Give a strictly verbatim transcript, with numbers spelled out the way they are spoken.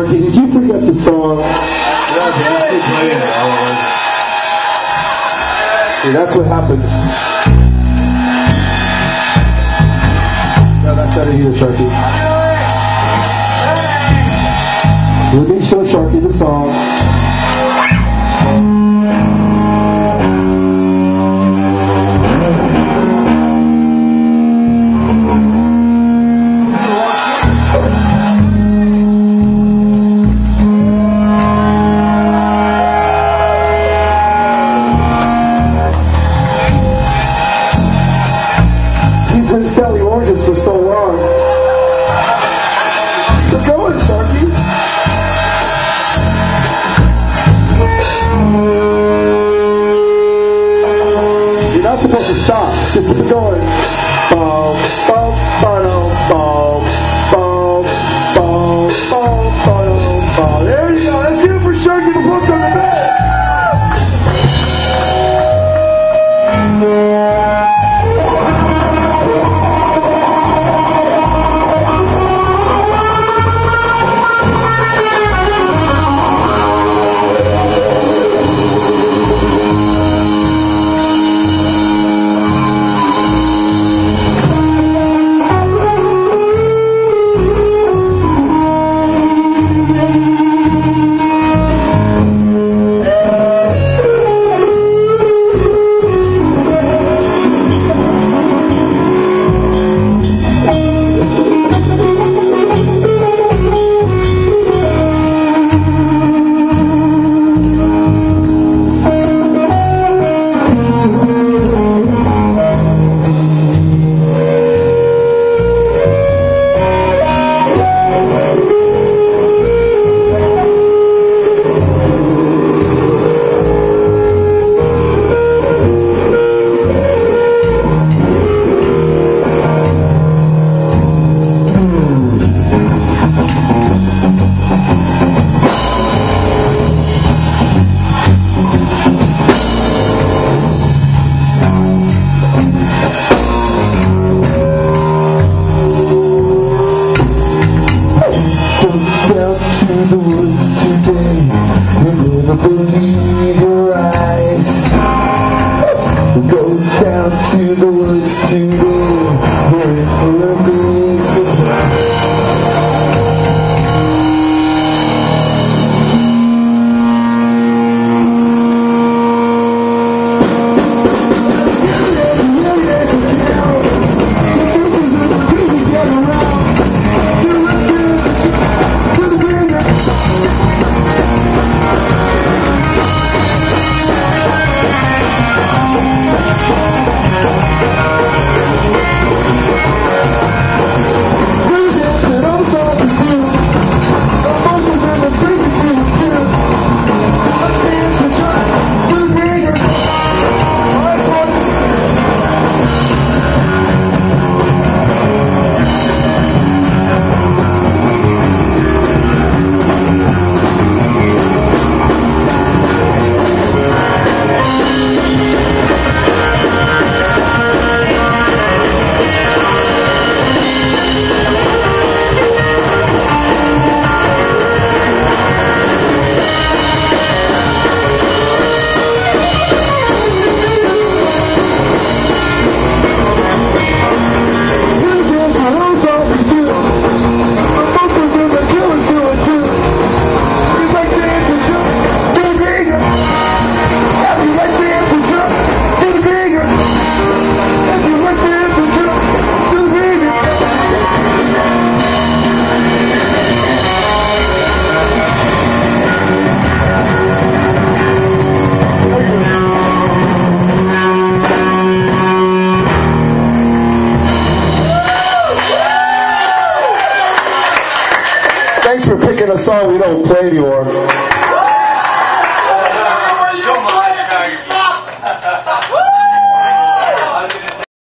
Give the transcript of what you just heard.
Sharky, did you forget the song? Yeah, definitely playing it. See, that's what happens. No, that's out of here, Sharky. Let me show Sharky the song. He's been selling oranges for so long. Keep going, Sharky. You're not supposed to stop. Just keep going. Boom, boom, boom, boom, boom, boom, boom, boom, boom. There you go. That's it for Sharky the book on the bed. Thanks for picking a song we don't play anymore.